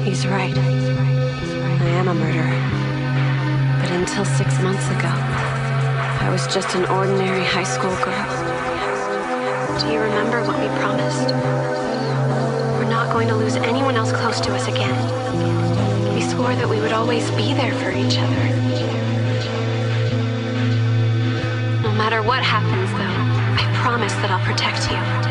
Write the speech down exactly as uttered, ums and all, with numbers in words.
He's right. I am a murderer. But until six months ago, I was just an ordinary high school girl. Do you remember what we promised? We're not going to lose anyone else close to us again. We swore that we would always be there for each other. No matter what happens, though, I promise that I'll protect you.